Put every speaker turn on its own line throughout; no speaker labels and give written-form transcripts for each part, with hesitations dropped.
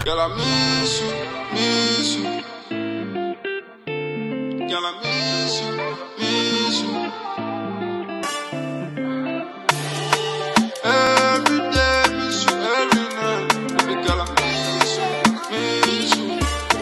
Girl, I miss you, miss you. Girl, I miss you, miss you. Every day, miss you, every night. Baby girl, I miss you, miss you.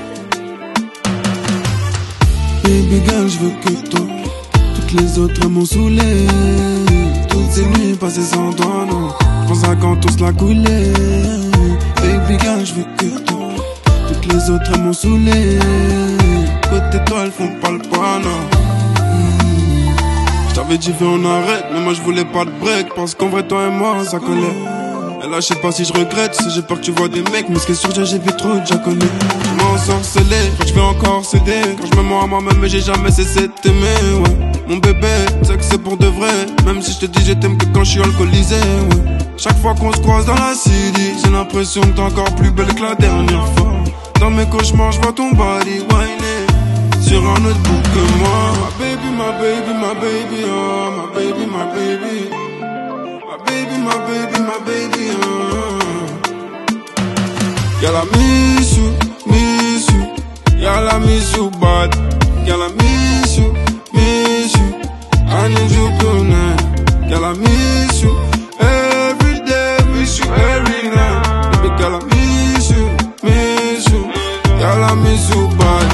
Baby girl, je veux que toi. Toutes les autres m'ont saoulé. Toutes ces nuits passées sans toi, non. J'pense à quand on se la coulait. Baby girl, je veux que toi. Toutes les autres m'ont saoulé. Côté toi, elles font pas le poids, non. J't'avais dit viens on arrête, mais moi je voulais pas de break. Parce qu'en vrai toi et moi ça collait. Et là je sais pas si je regrette, si j'ai peur que tu vois des mecs. Mais ce qui est sûr j'ai vu trop déjà connu. Je m'en ensorcelé, quand je vais encore céder. Quand je me mens à moi-même mais j'ai jamais cessé de t'aimer, ouais. Mon bébé, tu sais que c'est pour de vrai. Même si je te dis je t'aime que quand je suis alcoolisé, ouais. Chaque fois qu'on se croise dans la city, j'ai l'impression que t'es encore plus belle que la dernière fois. Dans mes cauchemars je vois ton body whiner sur un autre bout que moi. My baby, my baby, my baby, oh. My baby, my baby. My baby, my baby, my baby, oh. Girl, I miss you, miss you. Girl, I miss you bad. Girl, I miss you, miss you. I need you tonight. Girl, I miss you every day, miss you every night. Baby, girl, I miss you, miss you. Girl, I miss you bad.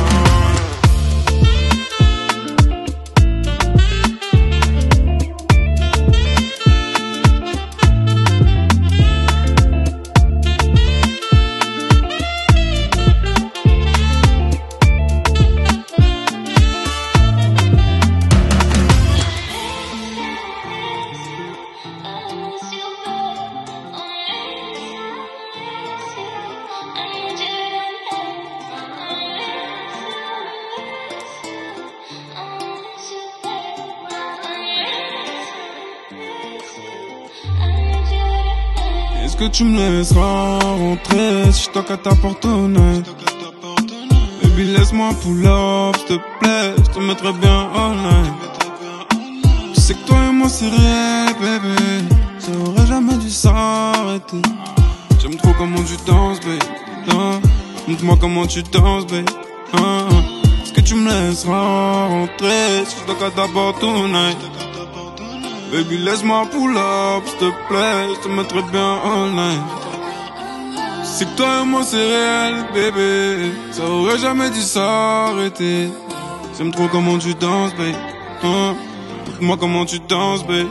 Est-ce que tu me laisseras rentrer si je toque à ta porte tonight? Baby laisse-moi pull up s'il te plaît, je te mettrai bien all night. Tu sais que toi et moi c'est réel bébé, ça aurait jamais dû s'arrêter. J'aime trop comment tu danses baby, montre-moi comment tu danses baby. Est-ce que tu me laisseras rentrer si je toque à ta porte tonight? Baby laisse-moi pull up s'il te plaît, je te mettrai bien all night. C'est que toi et moi c'est réel bébé, ça aurait jamais dû s'arrêter. J'aime trop comment tu danses baby, montre-moi comment tu danses baby.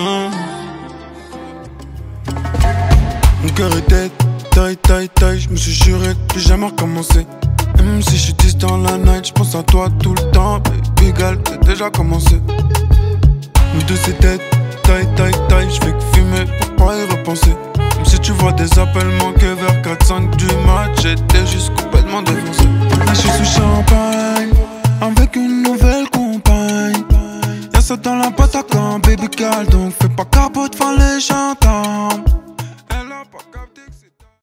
Mon cœur est dead, taille, je me suis juré de plus jamais recommencer. Même si je suis distant la night, je pense à toi tout le temps. Baby girl, t'as déjà commencé. Nous deux c'est tête, taille, je fais que fumer pour pas y repenser. Même si tu vois des appels manqués vers 4-5 du match, j'étais juste complètement défoncé. Là je suis sous champagne.